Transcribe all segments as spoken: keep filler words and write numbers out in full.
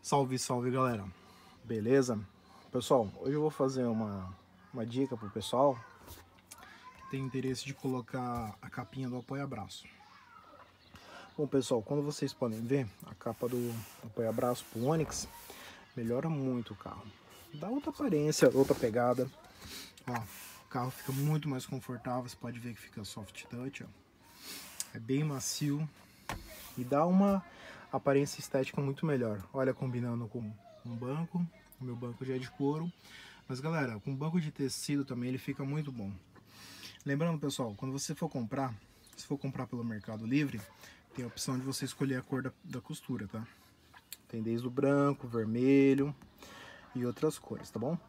Salve, salve galera, beleza? Pessoal, hoje eu vou fazer uma, uma dica pro pessoal que tem interesse de colocar a capinha do apoia-braço. Bom pessoal, como vocês podem ver, a capa do apoia-braço pro Onix melhora muito o carro. Dá outra aparência, outra pegada. Ó, o carro fica muito mais confortável, você pode ver que fica soft touch, ó. É bem macio e dá uma aparência estética muito melhor. Olha, combinando com um banco, o meu banco já é de couro, mas galera, com banco de tecido também ele fica muito bom. Lembrando pessoal, quando você for comprar, se for comprar pelo Mercado Livre, tem a opção de você escolher a cor da, da costura, tá? Tem desde o branco, vermelho e outras cores, tá bom?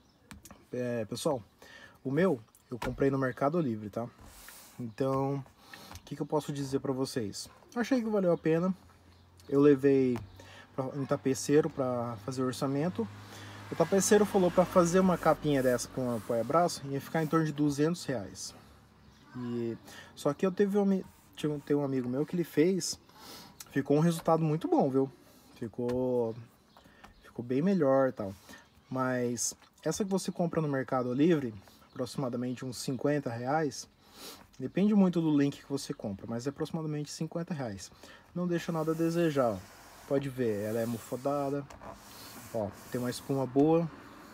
É, pessoal, o meu eu comprei no Mercado Livre, tá? Então, o que, que eu posso dizer pra vocês? Achei que valeu a pena. Eu levei um tapeceiro para fazer o orçamento. O tapeceiro falou para fazer uma capinha dessa com um apoia-braço ia ficar em torno de duzentos reais. E só que eu teve um, teve um amigo meu que ele fez, ficou um resultado muito bom, viu? Ficou ficou bem melhor e tal. Mas essa que você compra no Mercado Livre, aproximadamente uns cinquenta reais, depende muito do link que você compra, mas é aproximadamente cinquenta reais. Não deixa nada a desejar, ó. Pode ver, ela é almofadada, ó, tem uma espuma boa,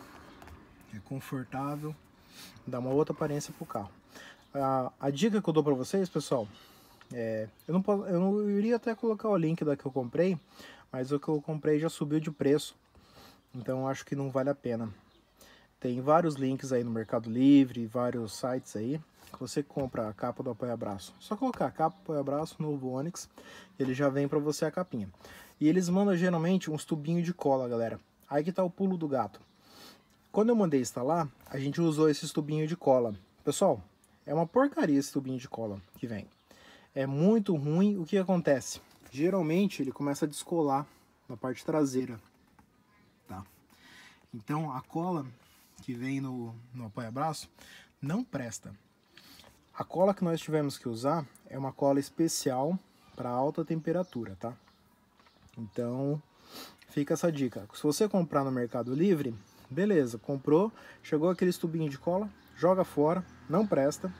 é confortável, dá uma outra aparência pro carro. A, a dica que eu dou pra vocês, pessoal, é, eu, não posso, eu não iria até colocar o link da que eu comprei, mas o que eu comprei já subiu de preço, então acho que não vale a pena. Tem vários links aí no Mercado Livre, vários sites aí, que você compra a capa do apoia-braço. Só colocar a capa, apoia-braço, novo Onix, ele já vem pra você a capinha. E eles mandam geralmente uns tubinhos de cola, galera. Aí que tá o pulo do gato. Quando eu mandei instalar, a gente usou esses tubinhos de cola. Pessoal, é uma porcaria esse tubinho de cola que vem. É muito ruim. O que acontece? Geralmente ele começa a descolar na parte traseira, tá? Então a cola que vem no, no apoia-braço não presta. A cola que nós tivemos que usar é uma cola especial para alta temperatura, tá? Então, fica essa dica. Se você comprar no Mercado Livre, beleza, comprou, chegou aquele tubinho de cola, joga fora, não presta,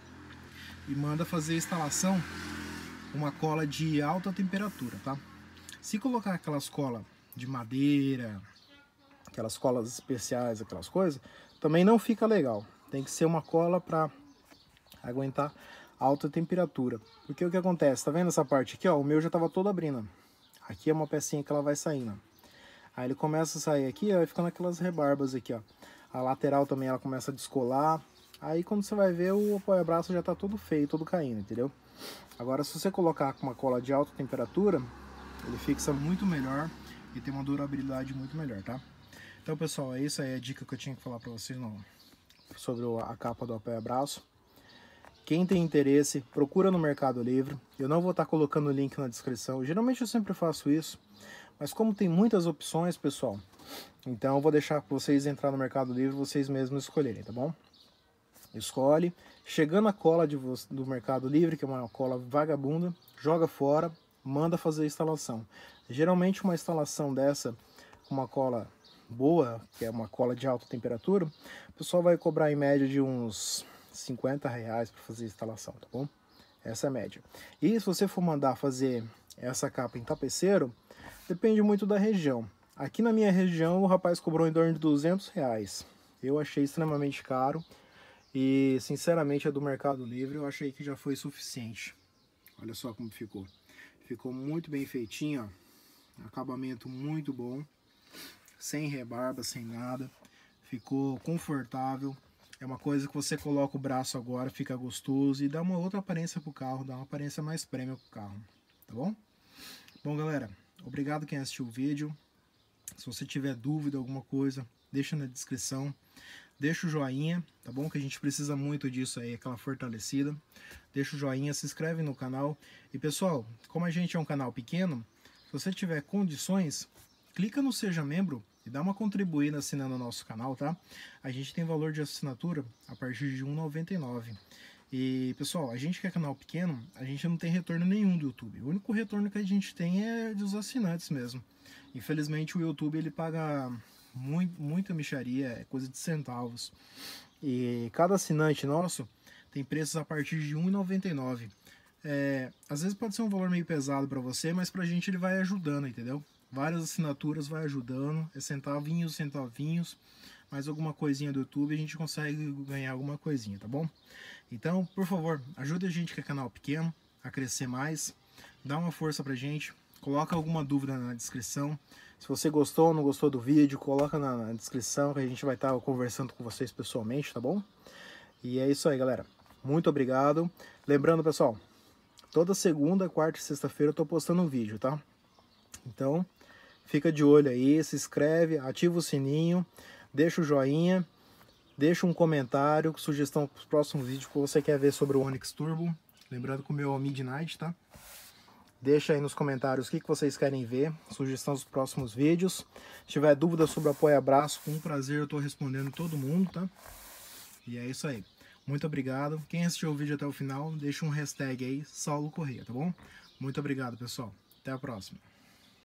e manda fazer a instalação uma cola de alta temperatura, tá? Se colocar aquelas colas de madeira, aquelas colas especiais, aquelas coisas, também não fica legal. Tem que ser uma cola para aguentar alta temperatura. Porque o que acontece? Tá vendo essa parte aqui, ó? O meu já tava todo abrindo. Aqui é uma pecinha que ela vai saindo. Aí ele começa a sair aqui, ó, vai ficando aquelas rebarbas aqui, ó. A lateral também ela começa a descolar. Aí quando você vai ver, o apoia-braço já tá todo feio, todo caindo, entendeu? Agora se você colocar com uma cola de alta temperatura, ele fixa muito melhor e tem uma durabilidade muito melhor, tá? Então pessoal, é isso aí a dica que eu tinha que falar pra vocês no, sobre a capa do apoia-braço. Quem tem interesse, procura no Mercado Livre. Eu não vou estar colocando o link na descrição. Geralmente eu sempre faço isso. Mas como tem muitas opções, pessoal, então eu vou deixar para vocês entrar no Mercado Livre, vocês mesmos escolherem, tá bom? Escolhe. Chegando a cola de, do Mercado Livre, que é uma cola vagabunda, joga fora, manda fazer a instalação. Geralmente uma instalação dessa, com uma cola boa, que é uma cola de alta temperatura, o pessoal vai cobrar em média de uns cinquenta reais para fazer a instalação, tá bom? Essa é a média. E se você for mandar fazer essa capa em tapeceiro, depende muito da região. Aqui na minha região o rapaz cobrou em torno de duzentos reais. Eu achei extremamente caro e sinceramente a do Mercado Livre eu achei que já foi suficiente. Olha só como ficou. Ficou muito bem feitinho, ó. Acabamento muito bom, sem rebarba, sem nada. Ficou confortável. É uma coisa que você coloca o braço agora, fica gostoso e dá uma outra aparência pro carro, dá uma aparência mais premium pro carro, tá bom? Bom, galera, obrigado quem assistiu o vídeo. Se você tiver dúvida, alguma coisa, deixa na descrição. Deixa o joinha, tá bom? Que a gente precisa muito disso aí, aquela fortalecida. Deixa o joinha, se inscreve no canal. E pessoal, como a gente é um canal pequeno, se você tiver condições, clica no Seja Membro e dá uma contribuída assinando o nosso canal, tá? A gente tem valor de assinatura a partir de um real e noventa e nove centavos. E pessoal, a gente que é canal pequeno, a gente não tem retorno nenhum do YouTube. O único retorno que a gente tem é dos assinantes mesmo. Infelizmente o YouTube ele paga muito, muita mixaria, é coisa de centavos. E cada assinante nosso tem preços a partir de um real e noventa e nove centavos. É, às vezes pode ser um valor meio pesado para você, mas pra gente ele vai ajudando, entendeu? Várias assinaturas vai ajudando, é centavinhos, centavinhos, mais alguma coisinha do YouTube a gente consegue ganhar alguma coisinha, tá bom? Então, por favor, ajude a gente que é canal pequeno a crescer mais, dá uma força pra gente, coloca alguma dúvida na descrição. Se você gostou ou não gostou do vídeo, coloca na, na descrição que a gente vai estar conversando com vocês pessoalmente, tá bom? E é isso aí, galera. Muito obrigado. Lembrando, pessoal, toda segunda, quarta e sexta-feira eu tô postando um vídeo, tá? Então, fica de olho aí, se inscreve, ativa o sininho, deixa o joinha, deixa um comentário, sugestão para os próximos vídeos que você quer ver sobre o Onix Turbo. Lembrando que o meu é o Midnight, tá? Deixa aí nos comentários o que, que vocês querem ver, sugestão dos próximos vídeos. Se tiver dúvida sobre o apoia-braço, com prazer eu tô respondendo todo mundo, tá? E é isso aí. Muito obrigado. Quem assistiu o vídeo até o final, deixa um hashtag aí, Saulo Correia, tá bom? Muito obrigado, pessoal. Até a próxima.